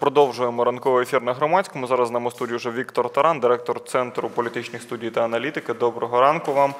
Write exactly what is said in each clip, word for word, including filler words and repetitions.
Продовжуємо ранковий ефір на Громадському. Зараз з нами в студії вже Віктор Таран, директор Центру політичних студій та аналітики. Доброго ранку вам.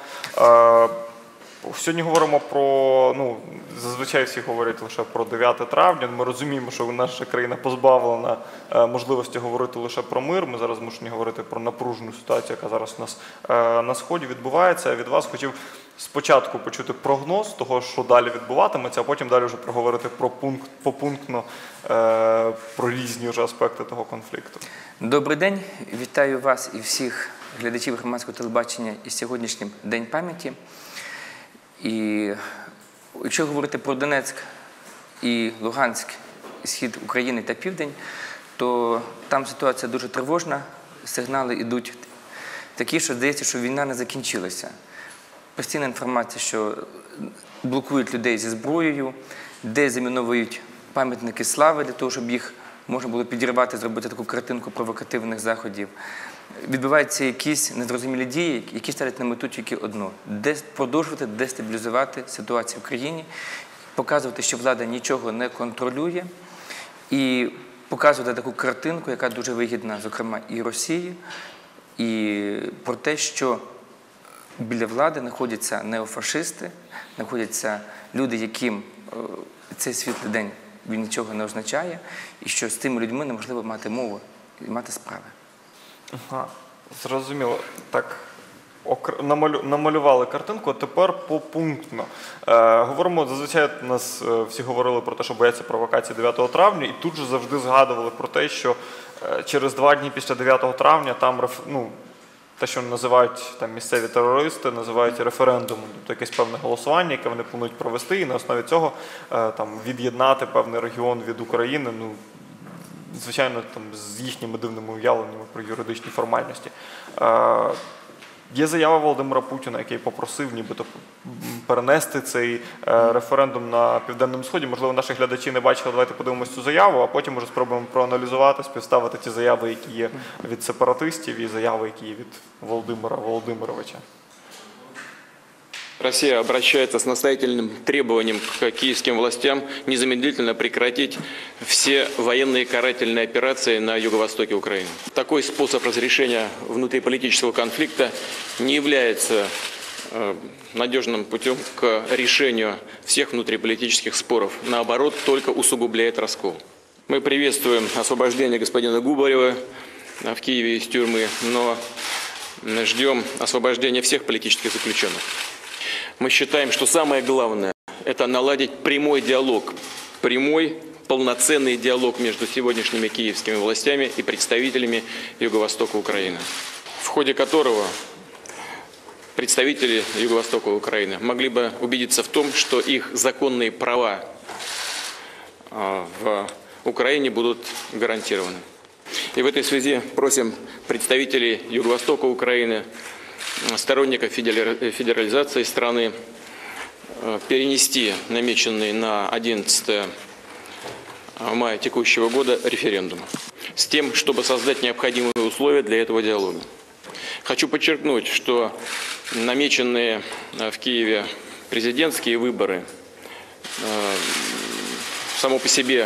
Сьогодні говоримо про, ну, зазвичай всі говорять лише про дев'яте травня. Ми розуміємо, що наша країна позбавлена можливості говорити лише про мир. Ми зараз змушені говорити про напружену ситуацію, яка зараз у нас на Сході відбувається. Від вас хотів спочатку почути прогноз того, що далі відбуватиметься, а потім далі вже проговорити про пункт, попунктно про різні вже аспекти того конфлікту. Добрий день. Вітаю вас і всіх глядачів громадського телебачення із сьогоднішнім День пам'яті. І якщо говорити про Донецьк і Луганськ, схід України та південь, то там ситуація дуже тривожна, сигнали йдуть такі, що здається, що війна не закінчилася. Постійна інформація, що блокують людей зі зброєю, де заміновують пам'ятники слави для того, щоб їх можна було підірвати, зробити таку картинку провокативних заходів. Відбуваються якісь незрозумілі дії, які ставлять на мету тільки одну – продовжувати дестабілізувати ситуацію в країні, показувати, що влада нічого не контролює, і показувати таку картинку, яка дуже вигідна, зокрема, і Росії, і про те, що біля влади знаходяться неофашисти, знаходяться люди, яким цей світлий день він нічого не означає, і що з тими людьми неможливо мати мову і мати справи. Ага, зрозуміло. Так, намалювали картинку, а тепер попунктно. Е, говоримо, зазвичай у нас всі говорили про те, що бояться провокації дев'ятого травня, і тут же завжди згадували про те, що через два дні після дев'ятого травня там, ну, те, що називають там місцеві терористи, називають референдумом, тобто якесь певне голосування, яке вони планують провести, і на основі цього там від'єднати певний регіон від України, ну, звичайно, там, з їхніми дивними уявленнями про юридичні формальності. Е, є заява Володимира Путіна, який попросив нібито перенести цей е, референдум на Південному Сході. Можливо, наші глядачі не бачили, давайте подивимось цю заяву, а потім вже спробуємо проаналізувати, співставити ті заяви, які є від сепаратистів, і заяви, які є від Володимира Володимировича. Россия обращается с настоятельным требованием к киевским властям незамедлительно прекратить все военные карательные операции на юго-востоке Украины. Такой способ разрешения внутриполитического конфликта не является э, надежным путем к решению всех внутриполитических споров. Наоборот, только усугубляет раскол. Мы приветствуем освобождение господина Губарева в Киеве из тюрьмы, но ждем освобождения всех политических заключенных. Мы считаем, что самое главное – это наладить прямой диалог, прямой, полноценный диалог между сегодняшними киевскими властями и представителями Юго-Востока Украины, в ходе которого представители Юго-Востока Украины могли бы убедиться в том, что их законные права в Украине будут гарантированы. И в этой связи просим представителей Юго-Востока Украины, сторонников федерализации страны, перенести намеченный на одиннадцатое мая текущего года референдум с тем, чтобы создать необходимые условия для этого диалога. Хочу подчеркнуть, что намеченные в Киеве президентские выборы само по себе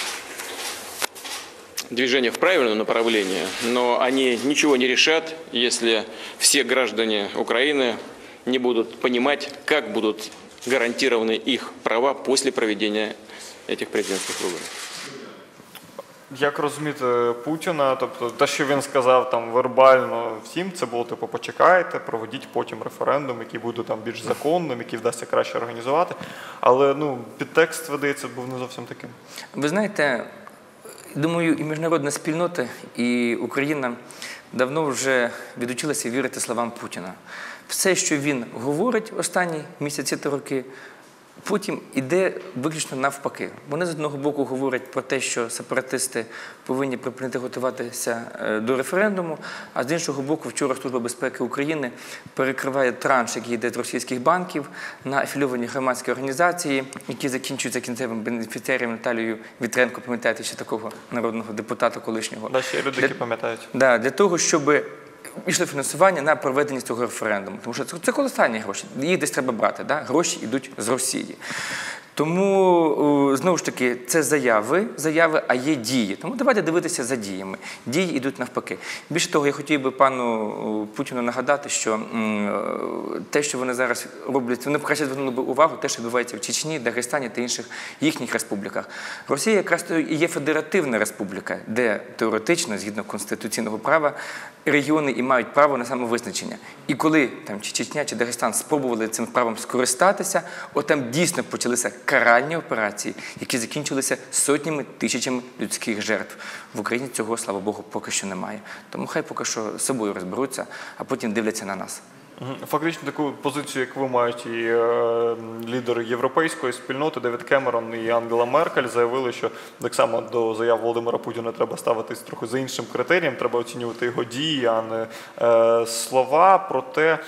движение в правильном направлении, но они ничего не решат, если все граждане Украины не будут понимать, как будут гарантированы их права после проведения этих президентських виборів. Як розуміти Путіна, тобто те, що він сказав там вербально всім, це було типу почекайте, проведіть потім референдум, який буде там більш законним, який вдасться краще організувати, але ну підтекст, видається, був не зовсім таким. Ви знаєте, думаю, і міжнародна спільнота, і Україна давно вже відучилася вірити словам Путіна. Все, що він говорить останні місяці та роки, потім іде виключно навпаки. Вони з одного боку говорять про те, що сепаратисти повинні припинити готуватися до референдуму, а з іншого боку вчора Служба безпеки України перекриває транш, який йде з російських банків, на афільовані громадські організації, які закінчуються кінцевим бенефіціарієм Наталією Вітренко, пам'ятаєте ще такого народного депутата колишнього. Да, ще люди, які пам'ятають. Да, для того, щоб йшло фінансування на проведення цього референдуму. Тому що це, це колосальні гроші. Їх десь треба брати. Да? Гроші йдуть з Росії. Тому, знову ж таки, це заяви, заяви, а є дії. Тому давайте дивитися за діями. Дії йдуть навпаки. Більше того, я хотів би пану Путіну нагадати, що те, що вони зараз роблять, вони б краще звернули б увагу, те, що відбувається в Чечні, Дагестані та інших їхніх республіках. Росія якраз і є федеративна республіка, де теоретично, згідно конституційного права, регіони і мають право на самовизначення. І коли там, чи Чечня, чи Дагестан спробували цим правом скористатися, от там дійсно почалися каральні операції, які закінчилися сотнями, тисячами людських жертв. В Україні цього, слава Богу, поки що немає. Тому хай поки що з собою розберуться, а потім дивляться на нас. Фактично таку позицію, як ви мають і е, лідери європейської спільноти Девід Кемерон і Ангела Меркель заявили, що так само до заяв Володимира Путіна треба ставитись трохи за іншим критерієм, треба оцінювати його дії, а не е, слова. Проте,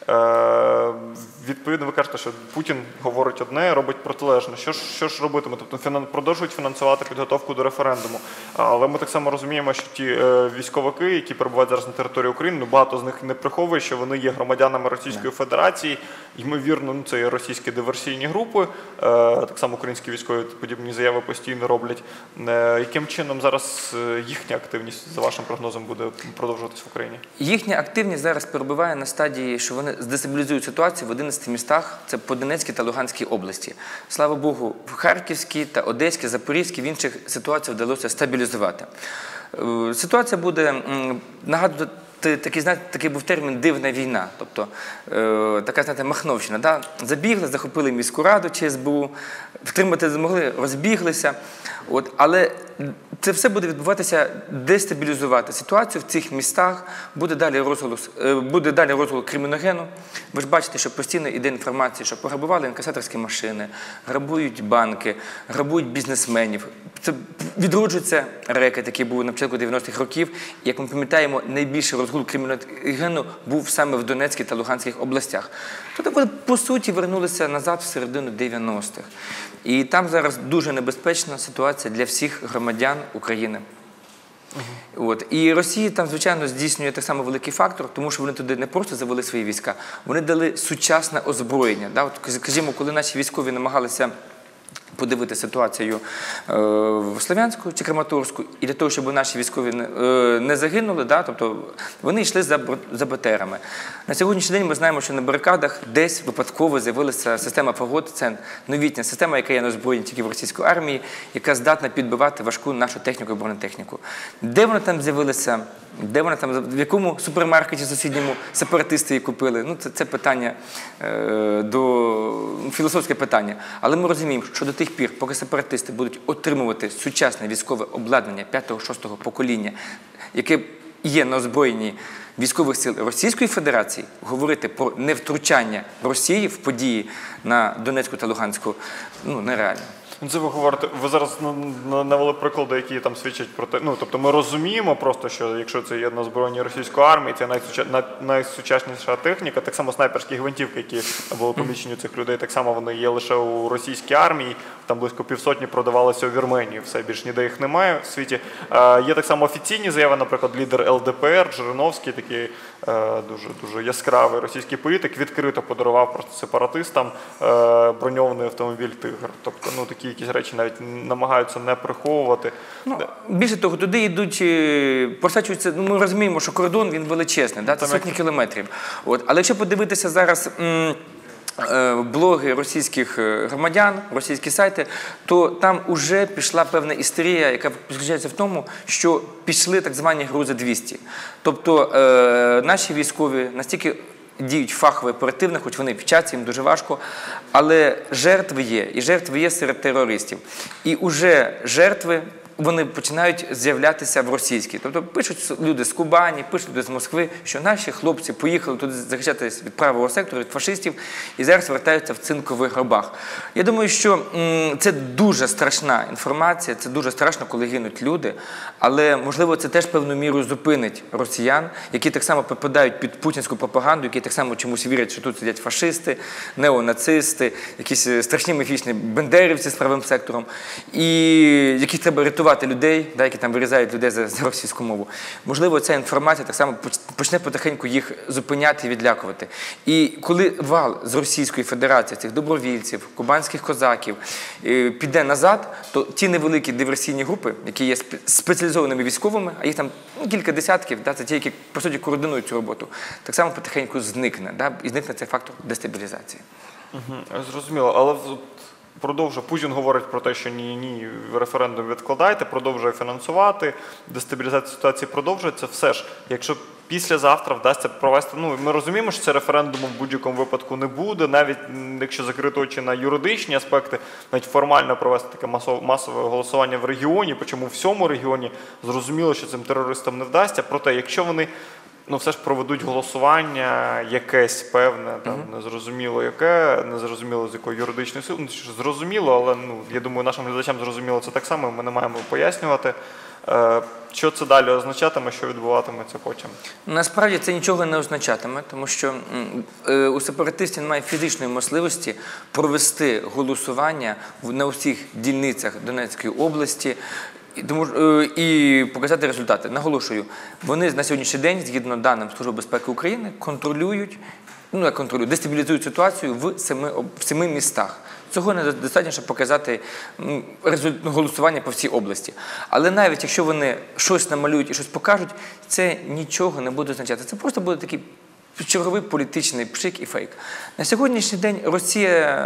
е, відповідно, ви кажете, що Путін говорить одне, робить протилежне. Що ж, що ж робитиме? Тобто фінан, продовжують фінансувати підготовку до референдуму. Але ми так само розуміємо, що ті е, військовики, які перебувають зараз на території України, ну, багато з них не приховує, що вони є громадянами Російської Федерації. Ймовірно, ну, це є російські диверсійні групи. Е, так само українські військові подібні заяви постійно роблять. Е, яким чином зараз їхня активність, за вашим прогнозом, буде продовжуватися в Україні? Їхня активність зараз перебуває на стадії, що вони здестабілізують ситуацію в одинадцяти містах, це по Донецькій та Луганській області. Слава Богу, в Харківській та Одеській, Запорізькій, в інших ситуаціях вдалося стабілізувати. Ситуація буде нагадувати, такий, знаєте, такий був термін «дивна війна», тобто е, така, знаєте, махновщина. Да? Забігли, захопили міську раду чи ес бе у, втримати змогли, розбіглися. От, але це все буде відбуватися, дестабілізувати ситуацію в цих містах, буде далі розголос, буде далі розголос криміногену. Ви ж бачите, що постійно йде інформація, що пограбували інкасаторські машини, грабують банки, грабують бізнесменів. Це відроджується рекет, який був на початку дев'яностих років. І, як ми пам'ятаємо, найбільший розгул криміногену був саме в Донецькій та Луганських областях. Тобто вони, по суті, вернулися назад в середину дев'яностих. І там зараз дуже небезпечна ситуація для всіх громадян України. Uh-huh. От. І Росія там, звичайно, здійснює так само великий фактор, тому що вони туди не просто завели свої війська, вони дали сучасне озброєння. Да? От, скажімо, коли наші військові намагалися подивити ситуацію е, в Слов'янську чи Краматорську, і для того, щоб наші військові не, е, не загинули, да, тобто вони йшли за, за БТРами. На сьогоднішній день ми знаємо, що на барикадах десь випадково з'явилася система «Фагот», це новітня система, яка є на озброєнні тільки в російській армії, яка здатна підбивати важку нашу техніку і бронетехніку. Де вона там з'явилася? Де вона там, в якому супермаркеті сусідньому сепаратисти її купили? Ну, це, це питання, е, до, філософське питання. Але ми розуміємо, що до тих пір, поки сепаратисти будуть отримувати сучасне військове обладнання п'ятого-шостого покоління, яке є на озброєнні військових сил Російської Федерації, говорити про невтручання Росії в події на Донецьку та Луганську, ну, нереально. Це ви говорите, ви зараз навели приклади, які там свідчать про те, ну, тобто ми розуміємо просто, що якщо це є на озброєнні російської армії, це найсуча... найсучасніша техніка, так само снайперські гвинтівки, які були помічені у цих людей, так само вони є лише у російській армії, там близько півсотні продавалися у Вірменії, все, більш ніде їх немає в світі. Е, є так само офіційні заяви, наприклад, лідер ел де пе ер, Жириновський, такий е, дуже, дуже яскравий російський політик, відкрито подарував просто сепаратистам е, броньований автомобіль «Тигр». Тобто, ну, такі якісь речі навіть намагаються не приховувати. Ну, більше того, туди йдуть, просачуються, ну, ми розуміємо, що кордон, він величезний, да, це сотні як... кілометрів. От. Але якщо подивитися зараз м, е, блоги російських громадян, російські сайти, то там вже пішла певна істерія, яка заключається в тому, що пішли так звані грузи двісті. Тобто е, наші військові настільки діють фахово, оперативно, хоч вони вчаться, їм дуже важко, але жертви є, і жертви є серед терористів. І вже жертви, вони починають з'являтися в російській. Тобто пишуть люди з Кубані, пишуть люди з Москви, що наші хлопці поїхали туди захищатися від правого сектору, від фашистів, і зараз вертаються в цинкових гробах. Я думаю, що м, це дуже страшна інформація, це дуже страшно, коли гинуть люди, але, можливо, це теж певною мірою зупинить росіян, які так само попадають під путінську пропаганду, які так само чомусь вірять, що тут сидять фашисти, неонацисти, якісь страшні міфічні бендерівці з правим сектором, і яких треба рятувати рятувати людей, да, які там вирізають людей за, за російську мову. Можливо, ця інформація так само почне потихеньку їх зупиняти і відлякувати. І коли вал з Російської Федерації, цих добровільців, кубанських козаків, піде назад, то ті невеликі диверсійні групи, які є спеціалізованими військовими, а їх там ну, кілька десятків, да, це ті, які, по суті, координують цю роботу, так само потихеньку зникне, да, і зникне цей фактор дестабілізації. Угу, зрозуміло, але продовжує, Путін говорить про те, що ні, ні, референдум відкладайте, продовжує фінансувати, дестабілізація ситуації продовжується. Все ж, якщо післязавтра вдасться провести, ну, ми розуміємо, що це референдуму в будь-якому випадку не буде, навіть якщо закрити очі на юридичні аспекти, навіть формально провести таке масове, масове голосування в регіоні, причому в всьому регіоні, зрозуміло, що цим терористам не вдасться. Проте, якщо вони ну, все ж проведуть голосування якесь певне, там, uh-huh. незрозуміло яке, незрозуміло з якої юридичної сили, ну, зрозуміло, але, ну, я думаю, нашим глядачам зрозуміло це так само, ми не маємо пояснювати. Е, що це далі означатиме, що відбуватиметься потім? Насправді це нічого не означатиме, тому що е, у сепаратистів немає фізичної можливості провести голосування на усіх дільницях Донецької області, І, тому, і показати результати. Наголошую, вони на сьогоднішній день, згідно даним Служби безпеки України, контролюють, ну як контролюють, дестабілізують ситуацію в семи, в семи містах. Цього недостатньо, щоб показати голосування по всій області. Але навіть якщо вони щось намалюють і щось покажуть, це нічого не буде означати. Це просто буде такий черговий політичний пшик і фейк. На сьогоднішній день Росія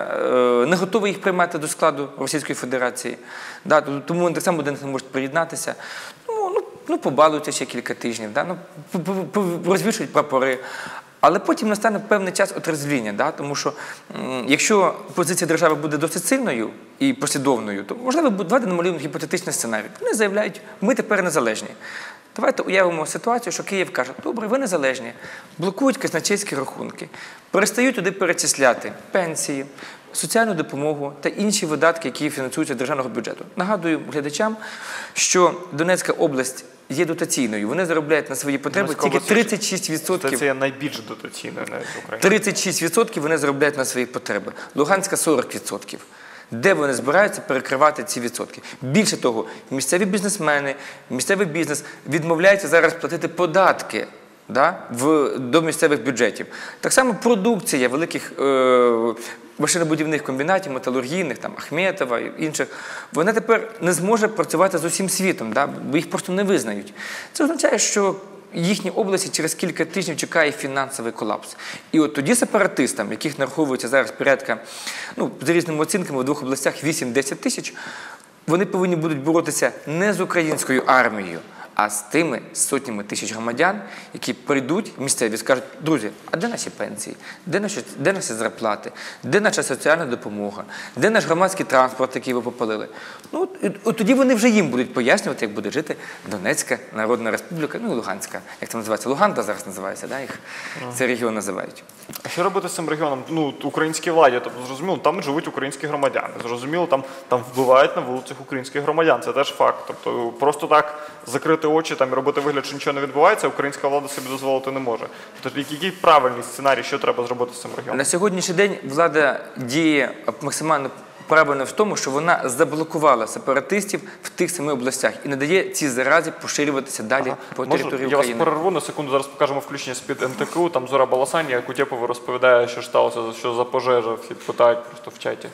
е, не готова їх приймати до складу Російської Федерації. Да, тому вони так само до них не можуть приєднатися. Ну, ну, ну побалуються ще кілька тижнів, да, ну, розвішують прапори. Але потім настане певний час отрезвління, да, тому що м, якщо позиція держави буде досить сильною і послідовною, то, можливо, давайте намалюємо гіпотетичний сценарій. Вони заявляють, ми тепер незалежні. Давайте уявимо ситуацію, що Київ каже, добре, ви незалежні, блокують казначейські рахунки, перестають туди перечисляти пенсії, соціальну допомогу та інші видатки, які фінансуються з державного бюджету. Нагадую глядачам, що Донецька область є дотаційною. Вони заробляють на свої потреби тільки тридцять шість відсотків. Це є найбільш дотаційною навіть в Україні. тридцять шість відсотків вони заробляють на свої потреби. Луганська – сорок відсотків. Де вони збираються перекривати ці відсотки? Більше того, місцеві бізнесмени, місцевий бізнес відмовляються зараз платити податки, да, в, до місцевих бюджетів. Так само продукція великих е, машинобудівних комбінатів, металургійних, там, Ахметова і інших, вона тепер не зможе працювати з усім світом, да, бо їх просто не визнають. Це означає, що їхні області через кілька тижнів чекає фінансовий колапс. І от тоді сепаратистам, яких нараховується зараз порядка, ну, за різними оцінками, в двох областях вісім-десять тисяч, вони повинні будуть боротися не з українською армією, а з тими сотнями тисяч громадян, які прийдуть місцеві і скажуть, друзі, а де наші пенсії, де наші, де наші зарплати, де наша соціальна допомога, де наш громадський транспорт, який ви попалили. Ну, от тоді вони вже їм будуть пояснювати, як буде жити Донецька Народна Республіка, ну і Луганська, як це називається, Луганда зараз називається, да, їх цей регіон називають. А що робити з цим регіоном? Ну, українській владі, тобто, зрозуміло, там живуть українські громадяни, зрозуміло, там, там вбивають на вулицях українських громадян, це теж факт. Тобто, просто так закрити очі там, і робити вигляд, що нічого не відбувається, українська влада собі дозволити не може. Тобто, який правильний сценарій, що треба зробити з цим регіоном? На сьогоднішній день влада діє максимально правильно в тому, що вона заблокувала сепаратистів в тих семи областях і не дає цій заразі поширюватися далі ага. по Можу, території я України. Я вас перерву на секунду, зараз покажемо включення з-під ен те ка у, там Зора Баласанія, Кутєпова розповідає, що сталося, що за пожежа, всі питають просто в чаті.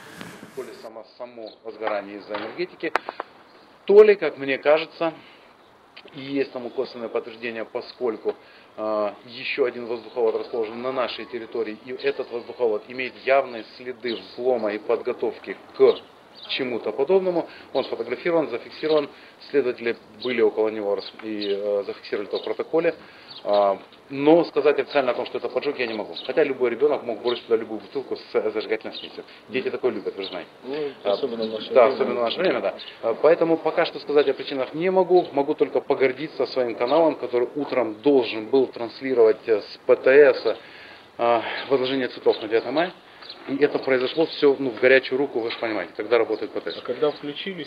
Само, само возгорание из-за энергетики, то ли, как мне кажется, и есть тому косвенное подтверждение, поскольку э, еще один воздуховод расположен на нашей территории, и этот воздуховод имеет явные следы взлома и подготовки к чему-то подобному. Он сфотографирован, зафиксирован, следователи были около него и э, зафиксировали это в протоколе. Э, но сказать официально о том, что это поджог, я не могу. Хотя любой ребенок мог бросить туда любую бутылку с зажигательной смесью. Дети такое любят, вы же знаете. Ну, особенно в наше да, время. особенно в наше время, да. Поэтому пока что сказать о причинах не могу. Могу только погордиться своим каналом, который утром должен был транслировать с пэ тэ эс э, возложение цветов на девятое мая. И это произошло все ну, в горячую руку, вы же понимаете, когда работает пэ тэ эс. А когда включились?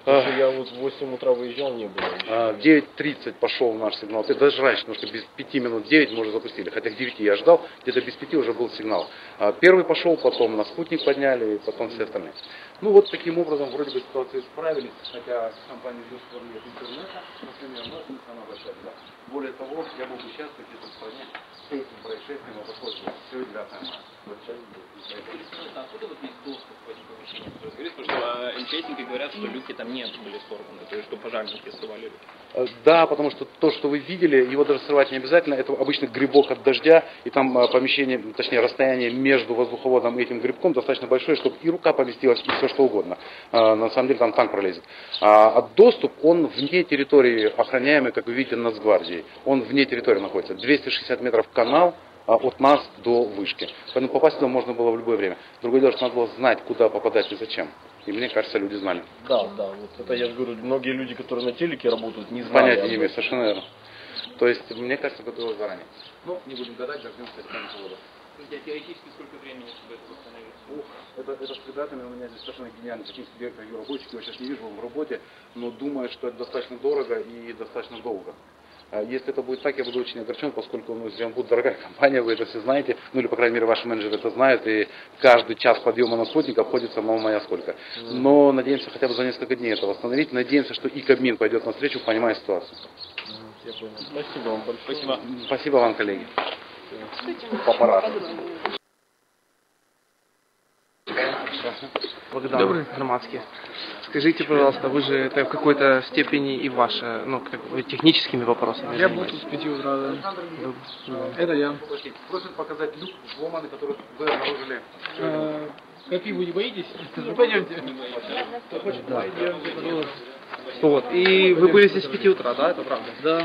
Потому что я вот в восемь утра выезжал, не было. А, В девять тридцать пошел наш сигнал. Это даже раньше, потому что без пяти минут девять мы уже запустили. Хотя к девяти я ждал, где-то без пяти уже был сигнал. А, Первый пошел, потом на спутник подняли, и потом все остальные. Ну вот таким образом вроде бы ситуацию справились, хотя компания Юстор нет интернета, например, но это не самое большое. Да? Более того, я мог участвовать где-то в стране с этим происшествием, это просто все девятое мая. Откуда вот есть доступ в эти помещения? Говорит, потому что МЧСники говорят, что люки там не были сорваны, то есть что пожарники срывали люки. Э, Да, потому что то, что вы видели, его даже срывать не обязательно, это обычный грибок от дождя, и там э, помещение, точнее расстояние между воздуховодом и этим грибком достаточно большое, чтобы и рука поместилась, и все что угодно. Э, На самом деле там танк пролезет. А а доступ, он вне территории охраняемой, как вы видите, Нацгвардией. Он вне территории находится. двести шестьдесят метров канал а, от нас до вышки. Поэтому попасть туда можно было в любое время. Другое дело, что надо было знать, куда попадать и зачем. И мне кажется, люди знали. Да, да, вот это я же говорю, многие люди, которые на телеке работают, не знали. Понятия не имею, совершенно верно. То есть, мне кажется, готовилось заранее. Ну, не будем гадать, дождемся конца года. Теоретически сколько времени, чтобы это восстановить? Ух, это, это с ребятами у меня здесь совершенно гениальный технический директор Юра Бойчик, я его сейчас не вижу в работе, но думаю, что это достаточно дорого и достаточно долго. А Если это будет так, я буду очень огорчен, поскольку ну, Зианбуд дорогая компания, вы это все знаете, ну или, по крайней мере, ваши менеджеры это знают, и каждый час подъема на спутник обходится, мама моя, сколько. Но надеемся хотя бы за несколько дней это восстановить, надеемся, что и Кабмин пойдет навстречу, понимая ситуацию. Я понял. Спасибо вам большое. Спасибо. Спасибо вам, коллеги. Папарацци. Богдан Добрый. Громадский. Скажите, пожалуйста, вы же это в какой-то степени и ваше, ну, как бы техническими вопросами. Я был тут с пяти утра, да. Это я. Просят показать люк взломанный, который вы обнаружили. А, какие вы не боитесь? Пойдемте. Да. Вот. И вы были здесь с пяти утра, да, это правда? Да.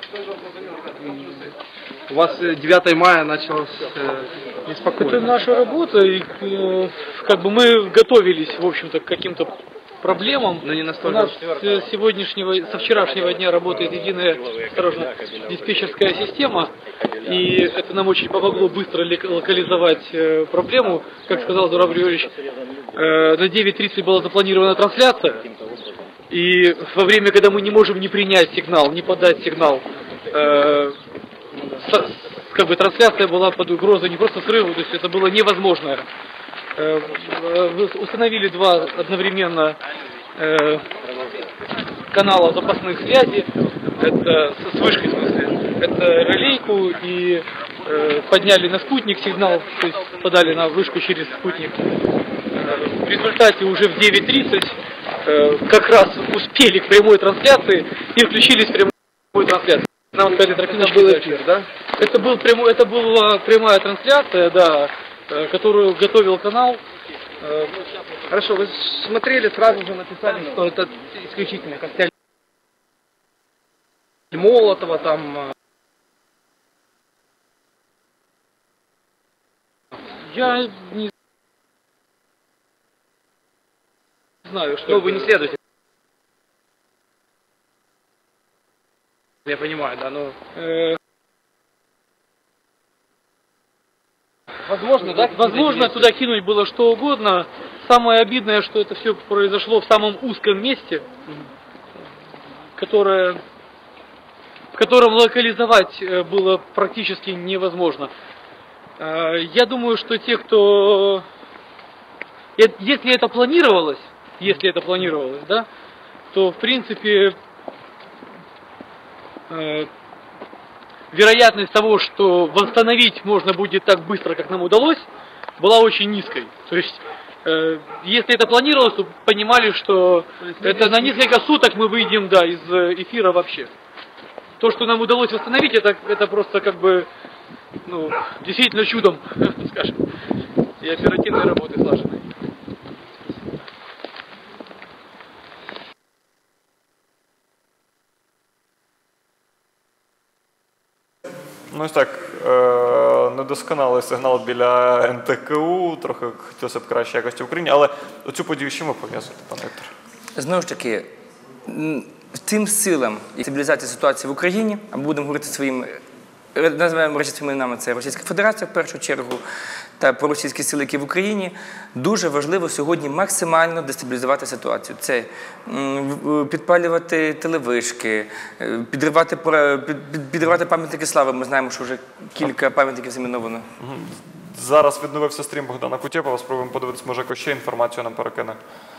У вас э, девятое мая началось э, неспокойно. Это наша работа, и э, как бы мы готовились, в общем-то, к каким-то проблемам. Но не У настолько. нас с сегодняшнего, со вчерашнего дня работает единая, осторожно, диспетчерская система, и это нам очень помогло быстро локализовать э, проблему. Как сказал Зураб Григорьевич, э, на девять тридцать была запланирована трансляция, и во время, когда мы не можем не принять сигнал, не подать сигнал, э, с, как бы трансляция была под угрозой не просто срыва, то есть это было невозможно. Э, установили два одновременно э, канала запасных связей, это с вышкой в смысле, это релейку, и э, подняли на спутник сигнал, то есть подали на вышку через спутник. Э, в результате уже в девять тридцать э, как раз успели к прямой трансляции и включились в прямую трансляцию. Нам сказали, тропиночки был эфир, да? Это, был прямой, это была прямая трансляция, да, э, которую готовил канал. Э, Хорошо, вы смотрели, сразу же написали, что это исключительно коктейль Молотова, там... Я не знаю, что... Ну, вы не следуете. Я понимаю, да, но... Э, Возможно, да? Возможно, туда кинуть было что угодно. Самое обидное, что это все произошло в самом узком месте, которое, в котором локализовать э, было практически невозможно. Э, Я думаю, что те, кто... э, Если это планировалось, если это планировалось, да, то в принципе э, вероятность того, что восстановить можно будет так быстро, как нам удалось, была очень низкой. То есть, э, если это планировалось, то понимали, что это на несколько суток мы выйдем, да, из эфира вообще. То, что нам удалось восстановить, это, это просто как бы, ну, действительно чудом, скажем, и оперативной работы слаженной. Ну ось так, е- недосконалий сигнал біля ен те ка у, трохи хотілося б краще якості в Україні, але оцю подію з чим ви пов'язуєте, пане Віктор? Знову ж таки, м, тим силам і стабілізації ситуації в Україні, або будемо говорити своїм, називаємо російськими іменами, це Російська Федерація в першу чергу, та проросійські сили, які в Україні, дуже важливо сьогодні максимально дестабілізувати ситуацію. Це підпалювати телевишки, підривати, підривати пам'ятники слави. Ми знаємо, що вже кілька пам'ятників заміновано. Зараз відновився стрім Богдана Кутєпова. Спробуємо подивитися, може, якось ще інформацію нам перекине.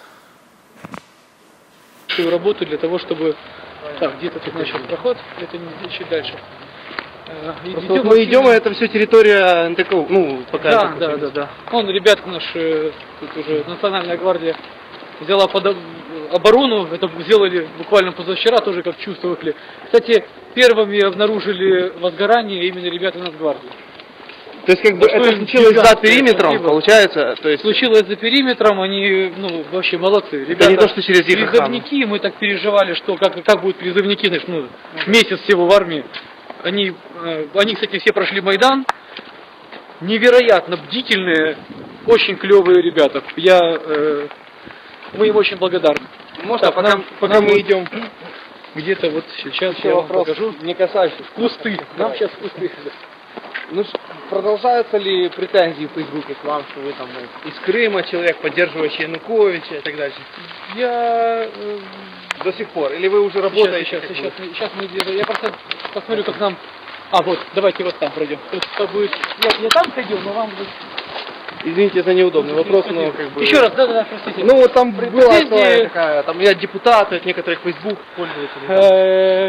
Работу для того, чтобы... Так, где-то тут начал проход, это не чуть дальше. Идем, мы идем, и это все территория эн тэ ка у, ну, пока... Да, да, да, да. Вон, ребята наши, тут уже Национальная гвардия взяла под оборону, это сделали буквально позавчера, тоже как чувствовали. Кстати, первыми обнаружили возгорание именно ребята Нацгвардии. То есть, как бы, что это случилось за периметром, получается? То есть... Случилось за периметром, они, ну, вообще молодцы. Ребята, это не то, что через их призывники, охрану. Мы так переживали, что как, как будут призывники, значит, ну, месяц всего в армии. Они, э, они, кстати, все прошли Майдан. Невероятно бдительные, очень клевые ребята. Я, э, мы им очень благодарны. Можно, так, пока, нам, пока нам мы идем... Где-то вот сейчас Еще я вопрос, вам покажу. не касающийся. Кусты. Нам сейчас кусты. Ну, продолжаются ли претензии в Фейсбуке к вам, что вы там ну, из Крыма человек, поддерживающий Януковича и так дальше? Я... Э, До сих пор? Или вы уже работаете? Сейчас, сейчас, сейчас, сейчас мы... Я просто посмотрю, как нам... А, вот, давайте вот там пройдем. Это будет... Я, я там ходил, но вам... Извините за неудобный вопрос, но как бы... Еще раз, да-да-да, простите. Ну, вот там была Претензии... история такая, там я депутаты от некоторых Facebook пользователей.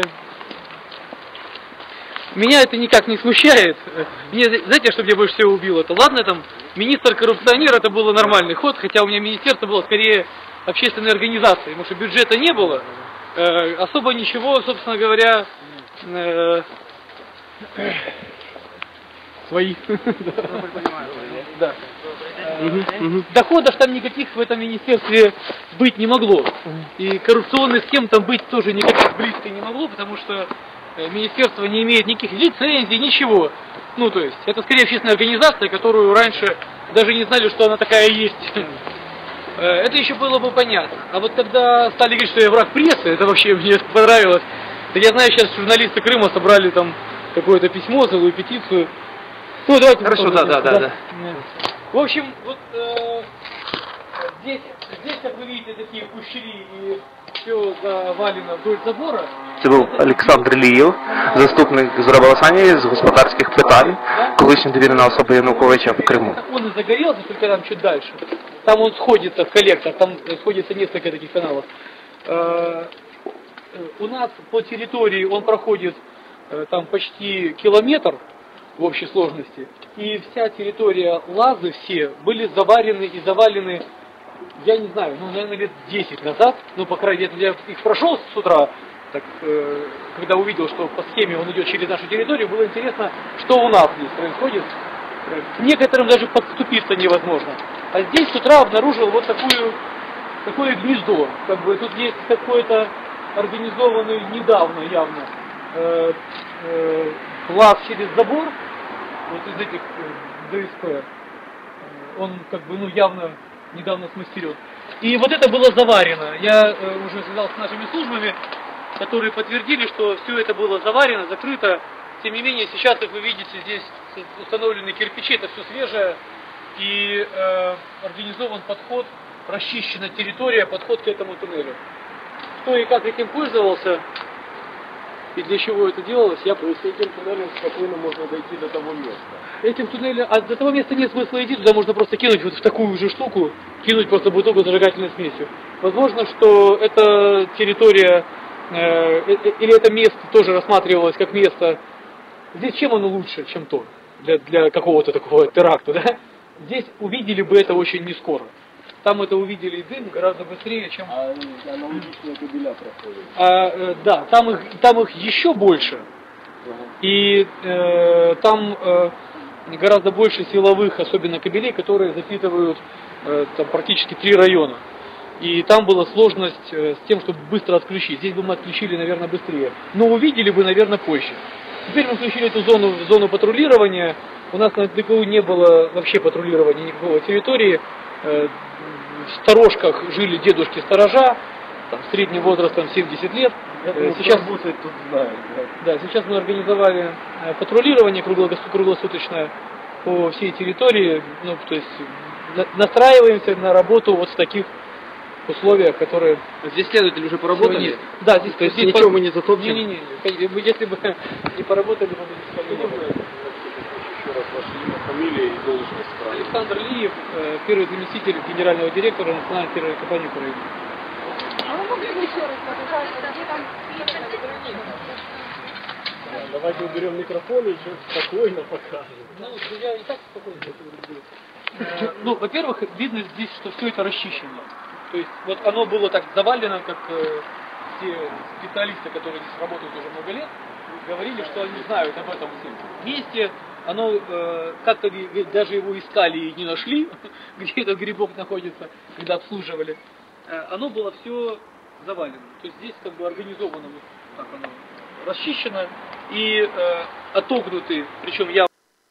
Меня это никак не смущает. Мне, знаете, что меня больше всего убило? Это ладно, там, министр-коррупционер, это было нормальный ход, хотя у меня министерство было скорее общественной организацией, потому что бюджета не было. Э, особо ничего, собственно говоря, э, свои. Да. Доходов там никаких в этом министерстве быть не могло. И коррупционных схем там быть тоже никаких близко не могло, потому что министерство не имеет никаких лицензий, ничего. Ну, то есть, это скорее общественная организация, которую раньше даже не знали, что она такая есть. Это еще было бы понятно. А вот когда стали говорить, что я враг прессы, это вообще мне понравилось. Так я знаю, сейчас журналисты Крыма собрали там какое-то письмо, целую петицию. Ну, давайте... Хорошо, да, да, да, да. В общем, вот э, здесь, здесь, как вы видите, такие кущери и все завалено вдоль забора. Це був Олександр Лієв, заступник з Раболосані з господарських питань, колишня довірена особа Януковича в Криму. Он и загорелся, только там чуть дальше. Там он сходится в коллектор, там сходится несколько таких каналов. У нас по территории он проходит там почти километр в общей сложности. И вся территория Лазы все были заварены и завалены, я не знаю, ну, наверное, лет десять назад. Ну, по крайней мере, я их прошел с утра. Так, э, когда увидел, что по схеме он идет через нашу территорию, было интересно, что у нас здесь происходит. К некоторым даже подступиться невозможно. А здесь с утра обнаружил вот такую, такое гнездо. Как бы тут есть какой-то организованный недавно явно э, э, лаз через забор, вот из этих э, дэ эс пэ. Он как бы ну явно недавно смастерен. И вот это было заварено. Я э, уже связался с нашими службами, которые подтвердили, что все это было заварено, закрыто. Тем не менее, сейчас, как вы видите, здесь установлены кирпичи, это все свежее. И э, организован подход, расчищена территория, подход к этому туннелю. Кто и как этим пользовался, и для чего это делалось, я... То есть этим туннелем спокойно можно дойти до того места? Этим туннелем... А до того места нет смысла идти, туда можно просто кинуть вот в такую же штуку, кинуть просто бутылку с зажигательной смесью. Возможно, что эта территория... или это место тоже рассматривалось как место. Здесь чем оно лучше, чем то, для, для какого-то такого теракта, да? Здесь увидели бы это очень не скоро. Там это увидели дым гораздо быстрее, чем... А аналогичные кабеля проходят? А, э, да, там их, там их еще больше. И э, там э, гораздо больше силовых, особенно кабелей, которые запитывают э, там, практически три района. И там была сложность э, с тем, чтобы быстро отключить. Здесь бы мы отключили, наверное, быстрее. Но увидели бы, наверное, позже. Теперь мы включили эту зону, зону патрулирования. У нас на дэ ка у не было вообще патрулирования никакого территории. Э, в сторожках жили дедушки-сторожа, там, средним возрастом семьдесят лет. Э, сейчас, тут знают, да. Да, сейчас мы организовали э, патрулирование круглосуточное. по всей территории, ну, то есть на- настраиваемся на работу вот в таких условиях, которые... Здесь следователи уже поработали? сегодня есть. Да, здесь... То есть здесь ничего по- мы не затопчем? Не-не-не, мы- если бы не поработали, мы бы не смогли. Еще раз ваше имя, фамилия и должность. Александр Лиев, э, первый заместитель генерального директора Национальной тировой компании Украины. А вы могли бы еще раз показать, где там съехали на границу? Давайте уберем микрофон и еще спокойно покажем. Ну, я и так спокойно говорю. Э, Ну, во-первых, видно здесь, что все это расчищено. То есть вот оно было так завалено, как э, все специалисты, которые здесь работают уже много лет, говорили, что они знают об этом месте. Оно э, как-то говорит, даже его искали и не нашли, где этот грибок находится, когда обслуживали. Э, оно было все завалено. То есть здесь как бы организовано вот так оно расчищено и э, отогнуты, причем я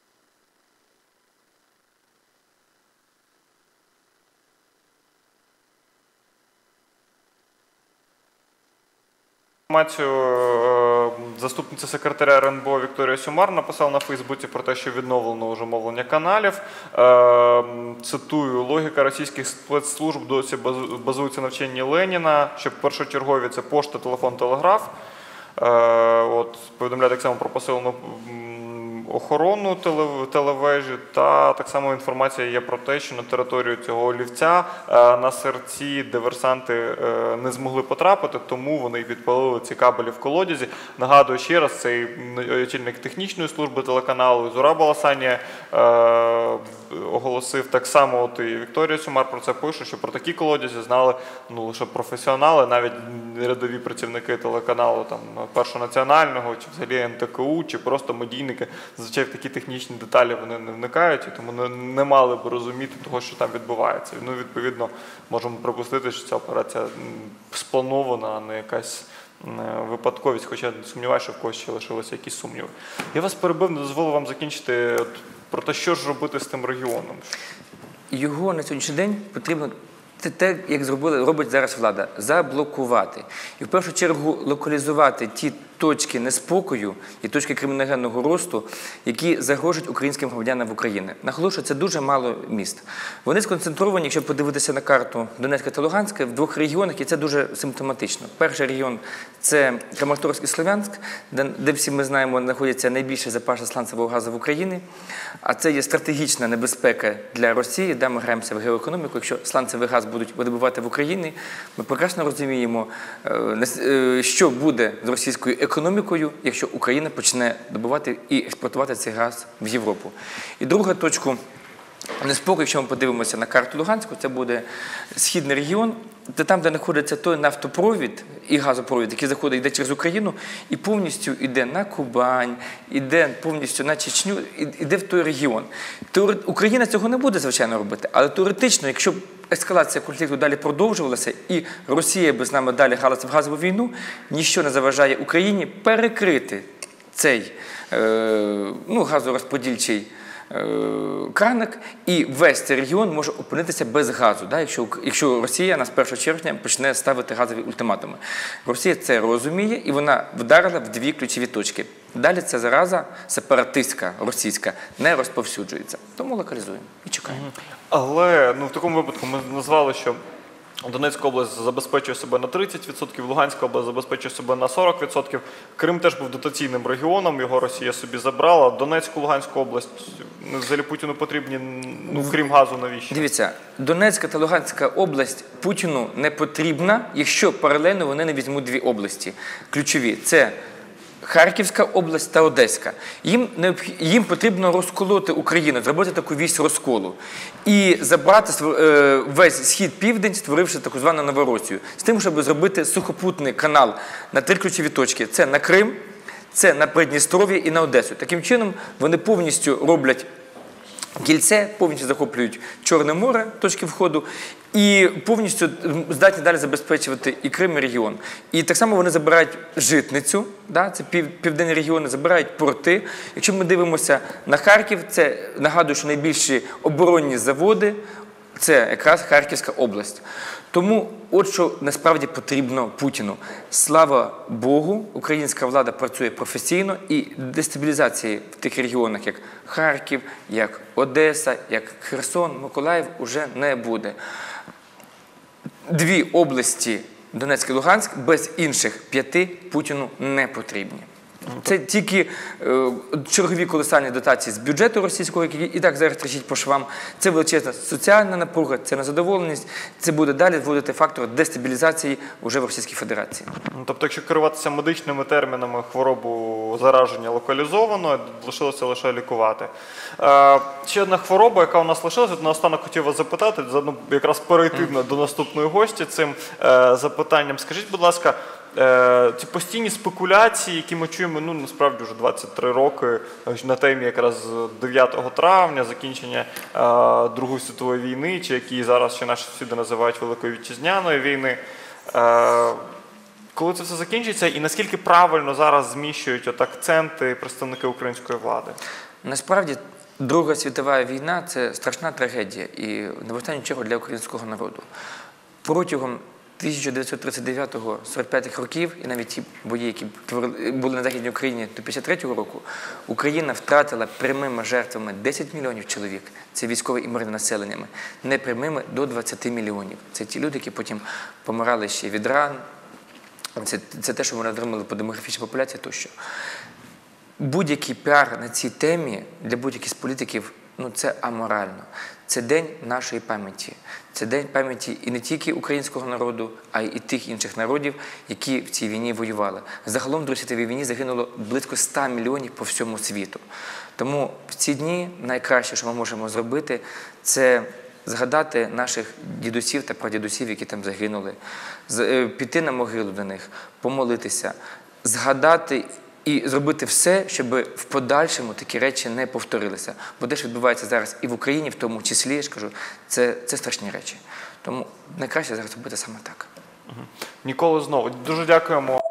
Інформацію е, заступниця секретаря РНБО Вікторія Сюмар написала на Фейсбуці про те, що відновлено вже мовлення каналів. Е, Цитую, логіка російських спецслужб досі базу- базується на вченні Леніна, що першочергові – це пошта, телефон, телеграф. Е, От, повідомляє так само про посилену м, охорону теле- телевежі, та так само інформація є про те, що на територію цього олівця е, на серці диверсанти е, не змогли потрапити, тому вони й підпалили ці кабелі в колодязі. Нагадую ще раз, цей м, очільник технічної служби телеканалу Зураб Аласанія е, оголосив так само, от і Вікторія Сюмар про це пише, що про такі колодязі знали ну, лише професіонали, навіть рядові працівники телеканалу там, Першого національного, чи взагалі ен те ка у, чи просто медійники. Зазвичай в такі технічні деталі вони не вникають, і тому не, не мали б розуміти того, що там відбувається. Ну, відповідно, можемо припустити, що ця операція м, спланована, а не якась м, випадковість, хоча сумніваюся, що в когось ще лишилися якісь сумніви. Я вас перебив, не дозволив вам закінчити от, про те, що ж робити з тим регіоном. Його на сьогоднішній день потрібно це те, як зробили, робить зараз влада, заблокувати. І в першу чергу локалізувати ті точки неспокою і точки криміногенного росту, які загрожують українським громадянам в Україні. Наголошую, це дуже мало міст. Вони сконцентровані, якщо подивитися на карту Донецька та Луганська, в двох регіонах, і це дуже симптоматично. Перший регіон – це Краматорськ і Слов'янськ, де, де всі ми знаємо, знаходяться найбільші запаси сланцевого газу в Україні. А це є стратегічна небезпека для Росії, де ми граємося в геоекономіку. Якщо сланцевий газ будуть видобувати в Україні, ми прекрасно розуміємо, що буде з російською економікою, якщо Україна почне добувати і експортувати цей газ в Європу. І друга точка неспокою, якщо ми подивимося на карту Луганську, це буде східний регіон, де там, де знаходиться той нафтопровід і газопровід, який заходить, йде через Україну, і повністю йде на Кубань, йде повністю на Чечню, йде в той регіон. Теори... Україна цього не буде, звичайно, робити, але теоретично, якщо ескалація конфлікту далі продовжувалася і Росія би з нами далі гралася в газову війну, ніщо не заважає Україні перекрити цей е... ну, газорозподільчий краник, і весь цей регіон може опинитися без газу, да, якщо, якщо Росія на з першого червня почне ставити газові ультиматуми. Росія це розуміє, і вона вдарила в дві ключові точки. Далі ця зараза сепаратистська, російська, не розповсюджується. Тому локалізуємо і чекаємо. Але ну, в такому випадку ми назвали, що Донецька область забезпечує себе на тридцять відсотків, Луганська область забезпечує себе на сорок відсотків. Крим теж був дотаційним регіоном, його Росія собі забрала. Донецьку, Луганську область взагалі Путіну потрібні, ну, крім газу, навіщо? Дивіться, Донецька та Луганська область Путіну не потрібна, якщо паралельно вони не візьмуть дві області. Ключові – це Харківська область та Одеська. Їм, необх... Їм потрібно розколоти Україну, зробити таку вісь розколу. І забрати е, весь схід-південь, створивши таку звану Новоросію. З тим, щоб зробити сухопутний канал на три ключові точки. Це на Крим, це на Придністров'я і на Одесу. Таким чином, вони повністю роблять кільце, повністю захоплюють Чорне море, точки входу, і повністю здатні далі забезпечувати і Крим, і регіон. І так само вони забирають Житницю, да, це пів, південні регіони, забирають порти. Якщо ми дивимося на Харків, це, нагадую, що найбільші оборонні заводи, Це якраз Харківська область. Тому от що насправді потрібно Путіну. Слава Богу, українська влада працює професійно і дестабілізації в тих регіонах, як Харків, як Одеса, як Херсон, Миколаїв уже не буде. Дві області, Донецьк і Луганськ, без інших п'яти Путіну не потрібні. Це тільки е, чергові колосальні дотації з бюджету російського, які і так зараз тріщить по швам. Це величезна соціальна напруга, це незадоволеність, це буде далі вводити фактор дестабілізації уже в Російській Федерації. Тобто, якщо керуватися медичними термінами, хворобу зараження локалізовано, лишилося лише лікувати. Е, ще одна хвороба, яка у нас лишилася, наостанок хотів вас запитати, заодно якраз перейти mm. до наступної гості цим е, запитанням. Скажіть, будь ласка, ці постійні спекуляції, які ми чуємо, ну, насправді, вже двадцять три роки на темі якраз дев'ятого травня, закінчення е, Другої світової війни, чи які зараз ще наші сусіди називають Великою Вітчизняною війни. Е, коли це все закінчиться і наскільки правильно зараз зміщують от акценти представники української влади? Насправді, Друга світова війна – це страшна трагедія і не в останню чергу для українського народу. Протягом тисяча дев'ятсот тридцять дев'ятого - сорок п'ятих років, і навіть ті бої, які були на Західній Україні до п'ятдесят третього року, Україна втратила прямими жертвами десять мільйонів чоловік, це військове і мирне населеннями, непрямими – до двадцяти мільйонів. Це ті люди, які потім помирали ще від ран, це, це те, що вони отримали по демографічній популяції тощо. Будь-який піар на цій темі для будь-яких політиків, ну, це аморально. Це день нашої пам'яті. Це день пам'яті і не тільки українського народу, а й тих інших народів, які в цій війні воювали. Загалом в Другій світовій війні загинуло близько ста мільйонів по всьому світу. Тому в ці дні найкраще, що ми можемо зробити, це згадати наших дідусів та прадідусів, які там загинули, піти на могилу до них, помолитися, згадати і зробити все, щоб в подальшому такі речі не повторилися. Бо те, що відбувається зараз і в Україні, в тому числі, я ж кажу, це, це страшні речі. Тому найкраще зараз робити саме так. Ніколи знову. Дуже дякуємо.